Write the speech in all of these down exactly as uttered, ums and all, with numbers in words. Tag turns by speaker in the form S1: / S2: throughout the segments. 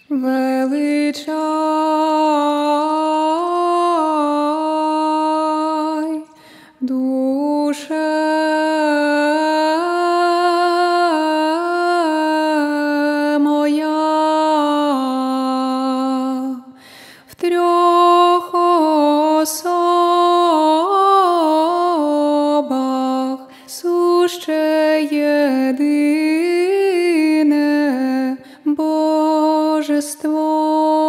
S1: Величай, душе моя, в трьох особах суще єдине Божество.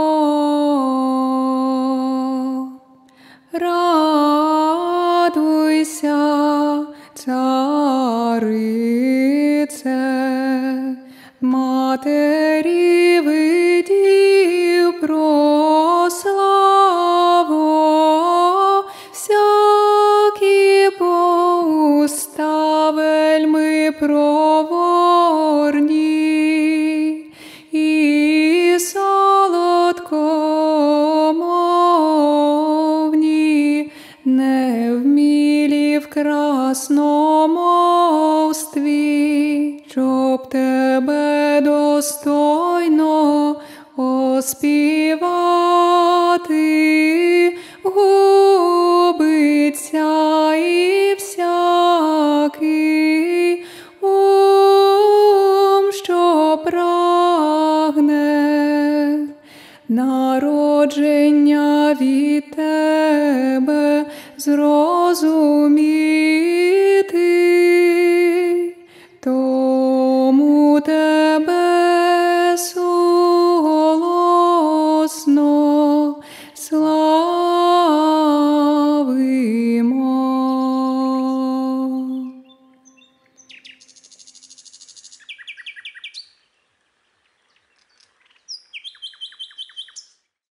S1: Радуйся, царице, матері видів прославу, всякі уста вельми проворні і солодкомовні, невмілі в красномовстві, щоб тебе достойно оспівати, губиться і всякий ум, що прагне народження від